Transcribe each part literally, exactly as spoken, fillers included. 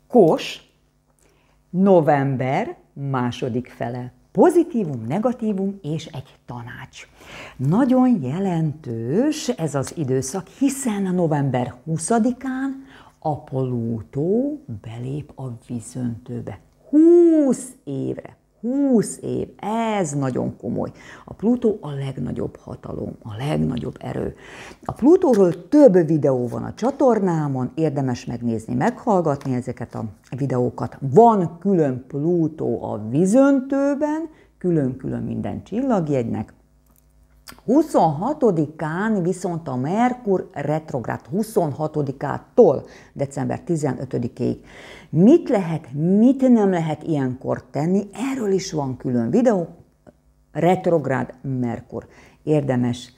Kos, november második fele. Pozitívum, negatívum és egy tanács. Nagyon jelentős ez az időszak, hiszen november huszadikán a Plutó belép a vízöntőbe. húsz évre. húsz év, ez nagyon komoly. A Plutó a legnagyobb hatalom, a legnagyobb erő. A Plutóról több videó van a csatornámon, érdemes megnézni, meghallgatni ezeket a videókat. Van külön Plutó a vízöntőben, külön-külön minden csillagjegynek. huszonhatodikán viszont a Merkur retrográd, huszonhatodikától december tizenötödikéig. Mit lehet, mit nem lehet ilyenkor tenni, erről is van külön videó. Retrográd Merkur. Érdemes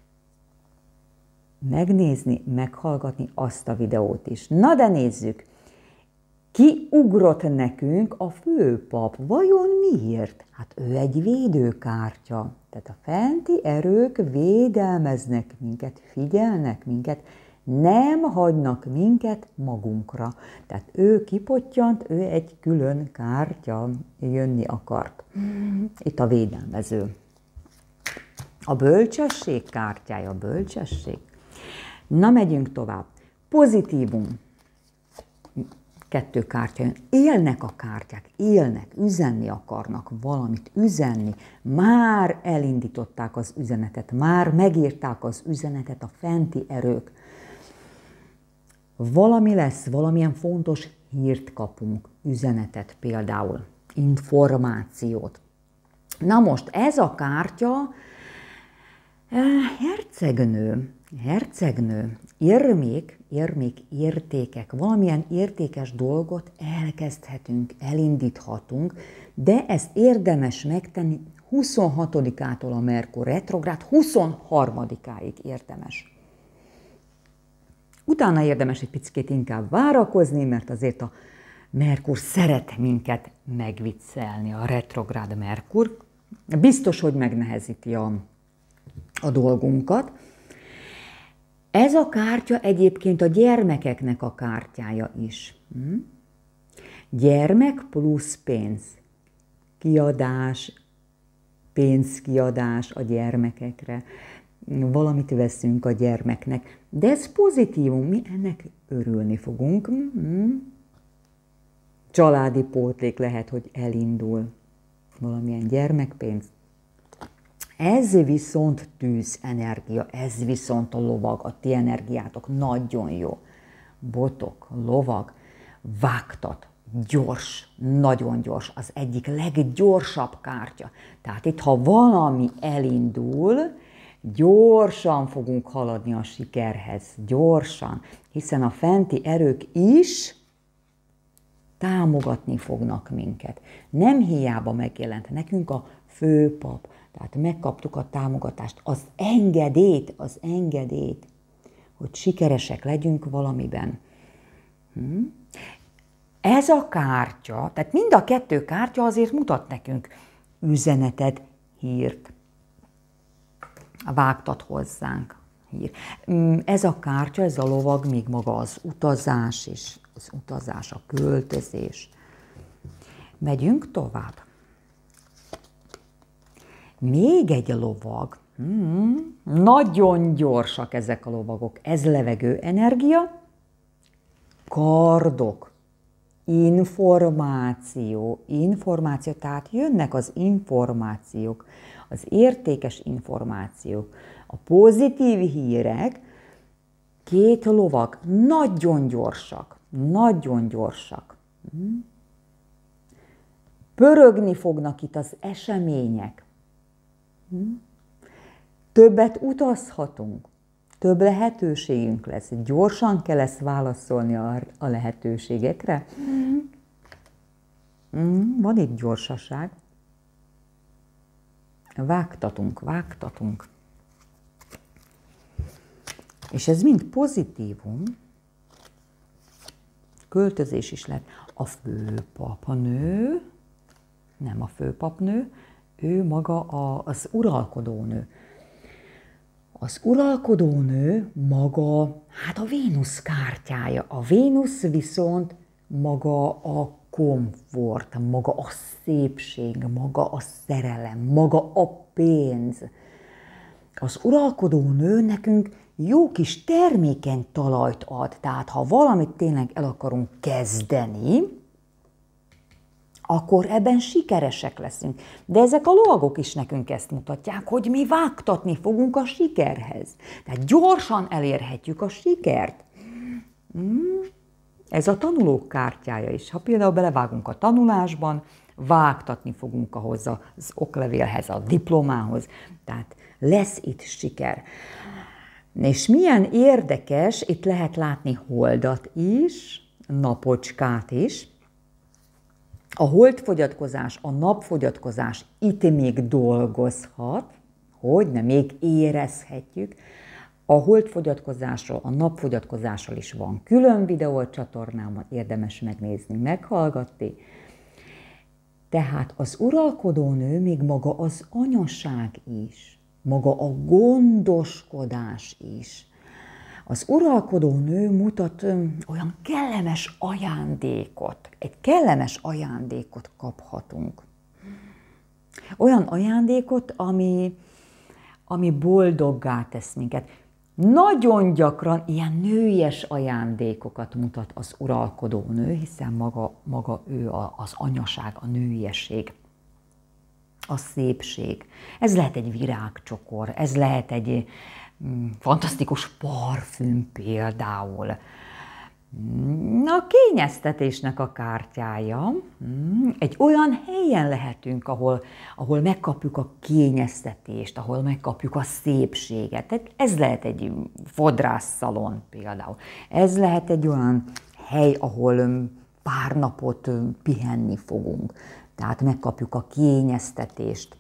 megnézni, meghallgatni azt a videót is. Na de nézzük! Ki ugrott nekünk a főpap? Vajon miért? Hát ő egy védőkártya. Tehát a fenti erők védelmeznek minket, figyelnek minket, nem hagynak minket magunkra. Tehát ő kipottyant, ő egy külön kártya, jönni akart. Itt a védelmező. A bölcsesség kártyája, a bölcsesség. Na, megyünk tovább. Pozitívum. Kettő kártya jön. Élnek a kártyák, élnek, üzenni akarnak valamit, üzenni. Már elindították az üzenetet, már megírták az üzenetet a fenti erők. Valami lesz, valamilyen fontos hírt kapunk, üzenetet például, információt. Na most ez a kártya, hercegnő, hercegnő, érmék, érmék, értékek, valamilyen értékes dolgot elkezdhetünk, elindíthatunk, de ezt érdemes megtenni huszonhatodikától a Merkur retrográd, huszonharmadikáig érdemes. Utána érdemes egy picit inkább várakozni, mert azért a Merkur szeret minket megviccelni, a retrográd Merkur. Biztos, hogy megnehezíti a, a dolgunkat. Ez a kártya egyébként a gyermekeknek a kártyája is. Hm? Gyermek plusz pénz. Kiadás, pénzkiadás a gyermekekre. Valamit veszünk a gyermeknek. De ez pozitívum, mi ennek örülni fogunk. Hm? Családi pótlék lehet, hogy elindul. Valamilyen gyermekpénz. Ez viszont tűzenergia, ez viszont a lovag, a ti energiátok nagyon jó. Botok, lovag, vágtat, gyors, nagyon gyors, az egyik leggyorsabb kártya. Tehát itt, ha valami elindul, gyorsan fogunk haladni a sikerhez, gyorsan, hiszen a fenti erők is támogatni fognak minket. Nem hiába megjelent nekünk a főpap, tehát megkaptuk a támogatást, az engedélyt, az engedélyt, hogy sikeresek legyünk valamiben. Hm? Ez a kártya, tehát mind a kettő kártya azért mutat nekünk üzenetet, hírt. Vágtat hozzánk hír. Ez a kártya, ez a lovag, még maga az utazás is, az utazás, a költözés. Megyünk tovább. Még egy lovag. Hmm, nagyon gyorsak ezek a lovagok. Ez levegő energia, kardok, információ, információ, tehát jönnek az információk, az értékes információk, a pozitív hírek, két lovag, nagyon gyorsak, nagyon gyorsak. Pörögni fognak itt az események. Többet utazhatunk, több lehetőségünk lesz. Gyorsan kell ezt válaszolni a, a lehetőségekre. Mm, van itt gyorsaság. Vágtatunk, vágtatunk. És ez mind pozitívum. Költözés is lehet. A főpapnő, nem a főpapnő, ő maga a, az uralkodónő. Az uralkodónő maga, hát a Vénusz kártyája. A Vénusz viszont maga a komfort, maga a szépség, maga a szerelem, maga a pénz. Az uralkodó nő nekünk jó kis termékeny talajt ad, tehát ha valamit tényleg el akarunk kezdeni, akkor ebben sikeresek leszünk. De ezek a lovagok is nekünk ezt mutatják, hogy mi vágtatni fogunk a sikerhez. Tehát gyorsan elérhetjük a sikert. Ez a tanulók kártyája is. Ha például belevágunk a tanulásban, vágtatni fogunk ahhoz az oklevélhez, a diplomához. Tehát lesz itt siker. És milyen érdekes, itt lehet látni holdat is, napocskát is. A holdfogyatkozás, a napfogyatkozás itt még dolgozhat, hogy ne még érezhetjük. A holdfogyatkozásról, a napfogyatkozásról is van külön videó a csatornámon, érdemes megnézni, meghallgatni. Tehát az uralkodónő még maga az anyaság is, maga a gondoskodás is. Az uralkodónő mutat olyan kellemes ajándékot, egy kellemes ajándékot kaphatunk. Olyan ajándékot, ami, ami boldoggá tesz minket. Nagyon gyakran ilyen nőies ajándékokat mutat az uralkodónő, hiszen maga, maga ő az anyaság, a nőiesség, a szépség. Ez lehet egy virágcsokor, ez lehet egy mm, fantasztikus parfüm például. A kényeztetésnek a kártyája. Egy olyan helyen lehetünk, ahol, ahol megkapjuk a kényeztetést, ahol megkapjuk a szépséget. Tehát ez lehet egy fodrásszalon például. Ez lehet egy olyan hely, ahol pár napot pihenni fogunk. Tehát megkapjuk a kényeztetést.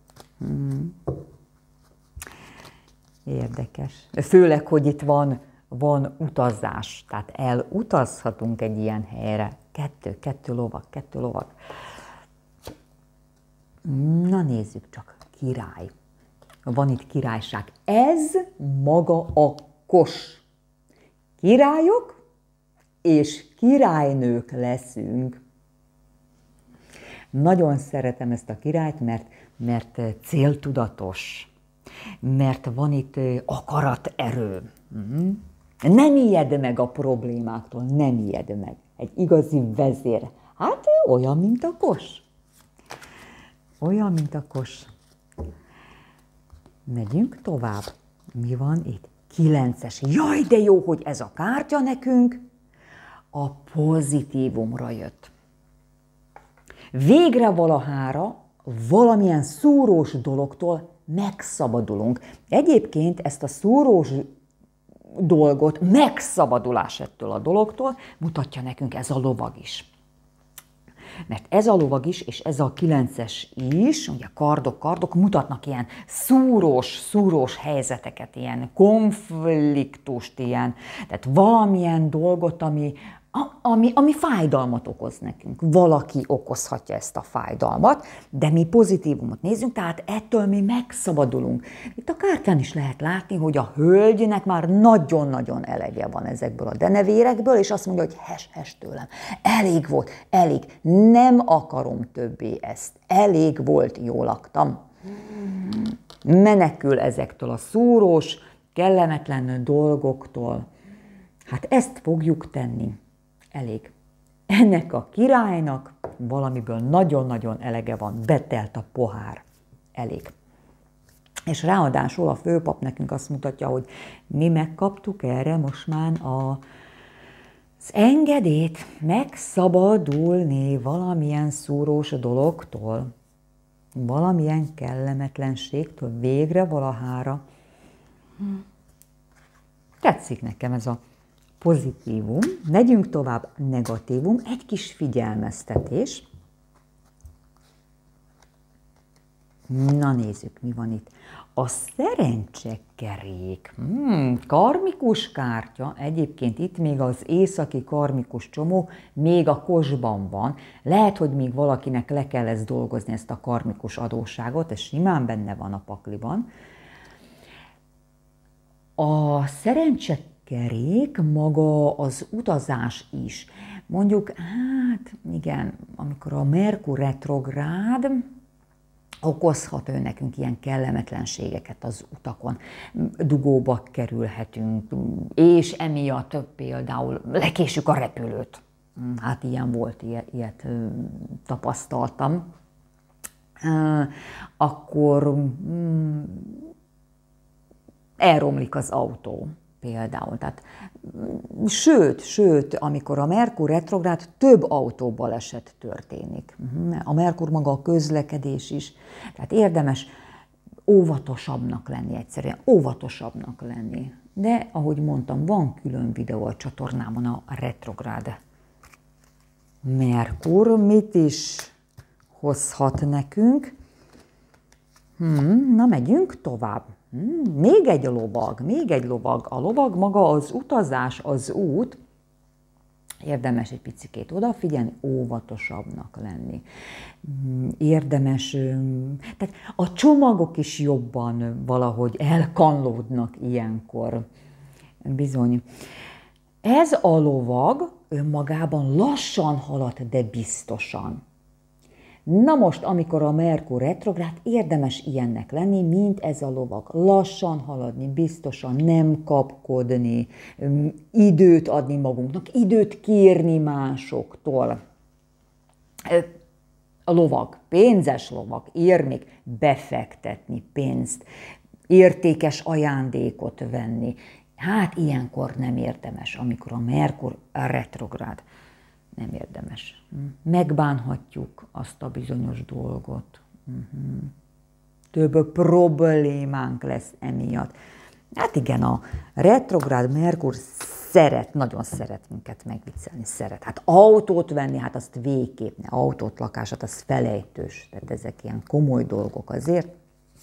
Érdekes. Főleg, hogy itt van Van utazás, tehát elutazhatunk egy ilyen helyre. Kettő, kettő lovag, kettő lovag. Na nézzük csak, király. Van itt királyság. Ez maga a kos. Királyok és királynők leszünk. Nagyon szeretem ezt a királyt, mert, mert céltudatos, mert van itt akaraterő. Nem ijed meg a problémáktól, nem ijed meg. Egy igazi vezér. Hát olyan, mint a kos. Olyan, mint a kos. Megyünk tovább. Mi van itt? Kilences. Jaj, de jó, hogy ez a kártya nekünk a pozitívumra jött. Végre valahára valamilyen szúrós dologtól megszabadulunk. Egyébként ezt a szúrós dolgot, megszabadulás ettől a dologtól mutatja nekünk ez a lovag is. Mert ez a lovag is, és ez a kilences is, ugye kardok, kardok mutatnak ilyen szúrós, szúrós helyzeteket, ilyen konfliktust, ilyen, tehát valamilyen dolgot, ami, ami, ami fájdalmat okoz nekünk. Valaki okozhatja ezt a fájdalmat, de mi pozitívumot nézzünk, tehát ettől mi megszabadulunk. Itt a kártyán is lehet látni, hogy a hölgynek már nagyon-nagyon elege van ezekből a denevérekből, és azt mondja, hogy hes-hes tőlem. Elég volt, elég, nem akarom többé ezt. Elég volt, jól laktam. Menekül ezektől a szúrós, kellemetlen dolgoktól. Hát ezt fogjuk tenni. Elég. Ennek a királynak valamiből nagyon-nagyon elege van, betelt a pohár. Elég. És ráadásul a főpap nekünk azt mutatja, hogy mi megkaptuk erre most már a, az engedélyt megszabadulni valamilyen szúrós dologtól, valamilyen kellemetlenségtől, végre valahára. Tetszik nekem ez a pozitívum, megyünk tovább, negatívum, egy kis figyelmeztetés. Na nézzük, mi van itt. A szerencsekerék, hmm, karmikus kártya, egyébként itt még az északi karmikus csomó, még a kosban van. Lehet, hogy még valakinek le kell ezt dolgozni, ezt a karmikus adósságot, ez simán benne van a pakliban. A szerencsekerék kerék, maga az utazás is. Mondjuk, hát igen, amikor a Merkur retrográd okozhat ő nekünk ilyen kellemetlenségeket az utakon, dugóba kerülhetünk, és emiatt például lekésjük a repülőt. Hát ilyen volt, ilyet, ilyet tapasztaltam. Akkor elromlik az autó például. Tehát, sőt, sőt, amikor a Merkur retrográd, több autóbaleset történik. A Merkur maga a közlekedés is. Tehát érdemes óvatosabbnak lenni egyszerűen, óvatosabbnak lenni. De, ahogy mondtam, van külön videó a csatornámon a retrográd Merkur. Mit is hozhat nekünk? Hmm, na, megyünk tovább. Hmm, még egy lovag, még egy lovag. A lovag maga az utazás, az út. Érdemes egy picikét odafigyelni, óvatosabbnak lenni. Érdemes, tehát a csomagok is jobban valahogy elkanlódnak ilyenkor. Bizony. Ez a lovag önmagában lassan halad, de biztosan. Na most, amikor a Merkur retrográd, érdemes ilyennek lenni, mint ez a lovag. Lassan haladni, biztosan, nem kapkodni, időt adni magunknak, időt kérni másoktól. A lovag, pénzes lovag, ér még befektetni pénzt, értékes ajándékot venni. Hát ilyenkor nem érdemes, amikor a Merkur retrográd. Nem érdemes. Megbánhatjuk azt a bizonyos dolgot. Több problémánk lesz emiatt. Hát igen, a retrográd Merkur szeret, nagyon szeret minket megviccelni, szeret. Hát autót venni, hát azt végképp ne, autót, lakását, az felejtős. Tehát ezek ilyen komoly dolgok azért.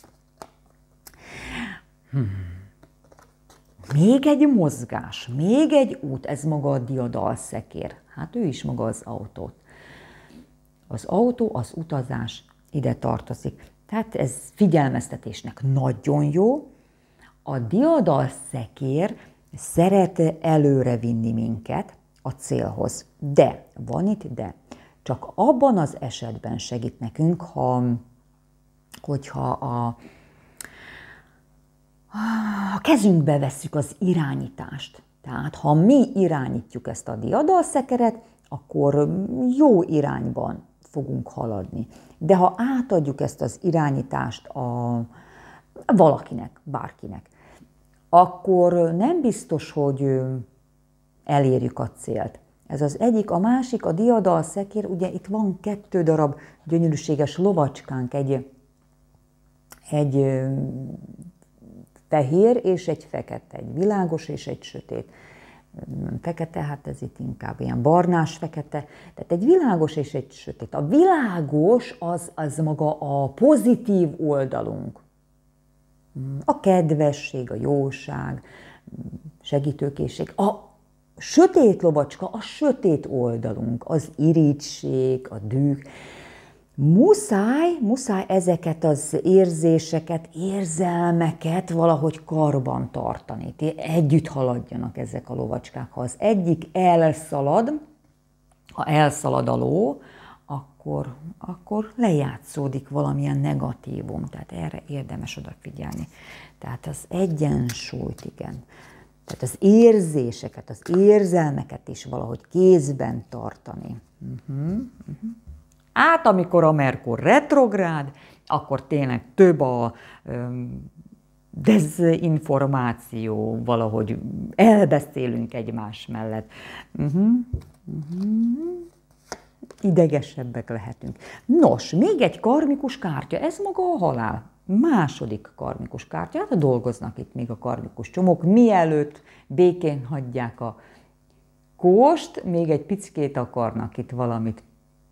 Hmm. Még egy mozgás, még egy út, ez maga a diadalszekér. Hát ő is maga az autót. Az autó, az utazás ide tartozik. Tehát ez figyelmeztetésnek nagyon jó. A diadalszekér szeret előre vinni minket a célhoz. De, van itt de, csak abban az esetben segít nekünk, ha, hogyha a a kezünkbe vesszük az irányítást. Tehát, ha mi irányítjuk ezt a diadalszekeret, akkor jó irányban fogunk haladni. De ha átadjuk ezt az irányítást a valakinek, bárkinek, akkor nem biztos, hogy elérjük a célt. Ez az egyik, a másik, a diadalszekér, ugye itt van kettő darab gyönyörűséges lovacskánk, egy, egy fehér és egy fekete, egy világos és egy sötét. Fekete, hát ez itt inkább ilyen barnás-fekete, tehát egy világos és egy sötét. A világos az, az maga a pozitív oldalunk. A kedvesség, a jóság, segítőkészség. A sötét lovacska, a sötét oldalunk, az irigység, a düh. Muszáj, muszáj ezeket az érzéseket, érzelmeket valahogy karban tartani. Együtt haladjanak ezek a lovacskák. Ha az egyik elszalad, ha elszalad a ló, akkor, akkor lejátszódik valamilyen negatívum. Tehát erre érdemes odafigyelni. Tehát az egyensúlyt, igen. Tehát az érzéseket, az érzelmeket is valahogy kézben tartani. Uh-huh, uh-huh. Át, amikor a Merkur retrográd, akkor tényleg több a um, dezinformáció, valahogy elbeszélünk egymás mellett. Uh-huh, uh-huh. Idegesebbek lehetünk. Nos, még egy karmikus kártya, ez maga a halál. Második karmikus kártya, hát dolgoznak itt még a karmikus csomók, mielőtt békén hagyják a kóst, még egy picikét akarnak itt valamit.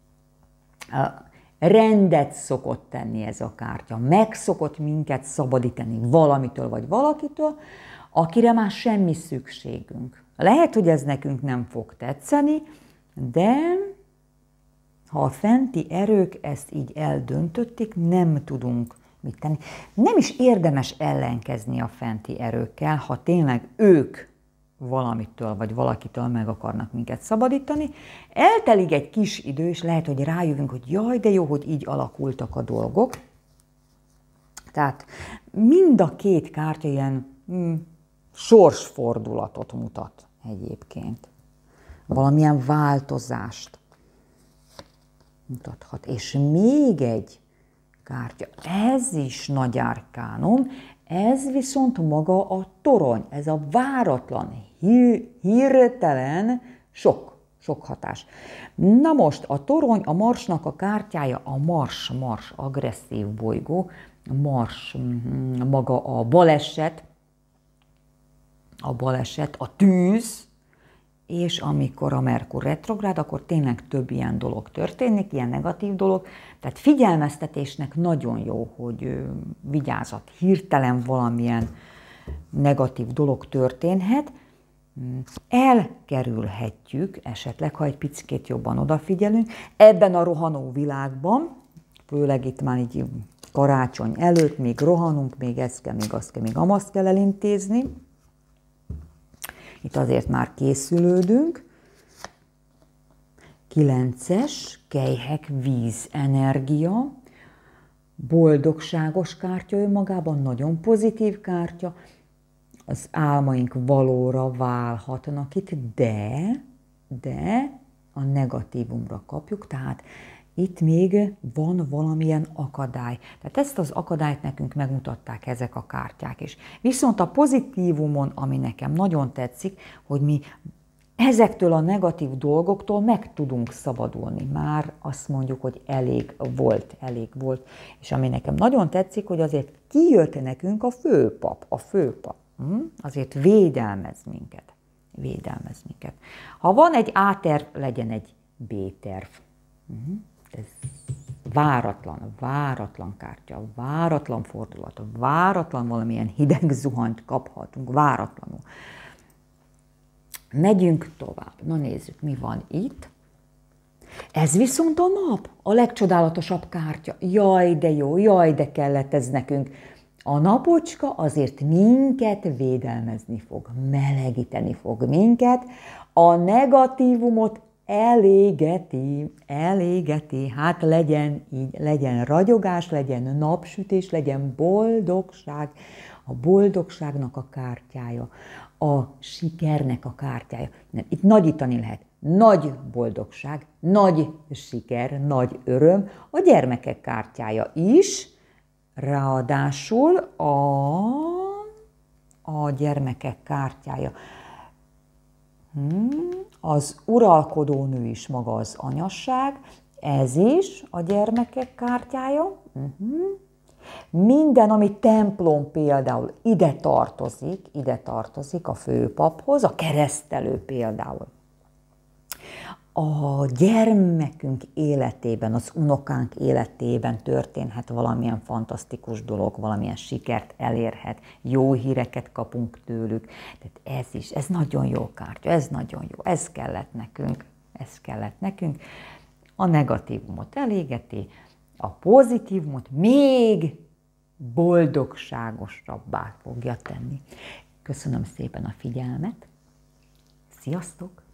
Rendet szokott tenni ez a kártya, meg szokott minket szabadítani valamitől vagy valakitől, akire már semmi szükségünk. Lehet, hogy ez nekünk nem fog tetszeni, de ha a fenti erők ezt így eldöntötték, nem tudunk mit tenni. Nem is érdemes ellenkezni a fenti erőkkel, ha tényleg ők valamitől, vagy valakitől meg akarnak minket szabadítani. Eltelik egy kis idő, és lehet, hogy rájövünk, hogy jaj, de jó, hogy így alakultak a dolgok. Tehát mind a két kártya ilyen mm, sorsfordulatot mutat egyébként. Valamilyen változást mutathat. És még egy kártya, ez is nagy árkánum, ez viszont maga a torony, ez a váratlan, hirtelen sok, sok hatás. Na most a torony, a Marsnak a kártyája, a Mars, Mars, agresszív bolygó, Mars, maga a baleset, a baleset, a tűz, és amikor a Merkur retrográd, akkor tényleg több ilyen dolog történik, ilyen negatív dolog. Tehát figyelmeztetésnek nagyon jó, hogy vigyázat, hirtelen valamilyen negatív dolog történhet. Elkerülhetjük esetleg, ha egy picit jobban odafigyelünk, ebben a rohanó világban, főleg itt már így karácsony előtt, még rohanunk, még ezt kell, még azt kell, még amazt kell elintézni. Itt azért már készülődünk. Kilences, kelyhek, víz, energia, boldogságos kártya önmagában, nagyon pozitív kártya. Az álmaink valóra válhatnak itt, de, de a negatívumra kapjuk, tehát itt még van valamilyen akadály. Tehát ezt az akadályt nekünk megmutatták ezek a kártyák is. Viszont a pozitívumon, ami nekem nagyon tetszik, hogy mi ezektől a negatív dolgoktól meg tudunk szabadulni. Már azt mondjuk, hogy elég volt, elég volt. És ami nekem nagyon tetszik, hogy azért kijött nekünk a főpap, a főpap. Hm? Azért védelmez minket. Védelmez minket. Ha van egy A-terv, legyen egy B-terv. Hm? Ez váratlan, váratlan kártya, váratlan fordulat, váratlan valamilyen hideg zuhanyt kaphatunk, váratlanul. Megyünk tovább. Na nézzük, mi van itt. Ez viszont a nap, a legcsodálatosabb kártya. Jaj, de jó, jaj, de kellett ez nekünk. A napocska azért minket védelmezni fog, melegíteni fog minket, a negatívumot elégeti, elégeti, hát legyen így, legyen ragyogás, legyen napsütés, legyen boldogság, a boldogságnak a kártyája, a sikernek a kártyája. Nem, itt nagyítani lehet. Nagy boldogság, nagy siker, nagy öröm, a gyermekek kártyája is, ráadásul a, a gyermekek kártyája. Hmm. Az uralkodó nő is maga az anyasság, ez is a gyermekek kártyája. Uh-huh. Minden, ami templom például ide tartozik, ide tartozik a főpaphoz, a keresztelő például. A gyermekünk életében, az unokánk életében történhet valamilyen fantasztikus dolog, valamilyen sikert elérhet, jó híreket kapunk tőlük. Tehát ez is, ez nagyon jó kártya, ez nagyon jó, ez kellett nekünk, ez kellett nekünk. A negatívumot elégeti, a pozitívumot még boldogságosabbá fogja tenni. Köszönöm szépen a figyelmet, sziasztok!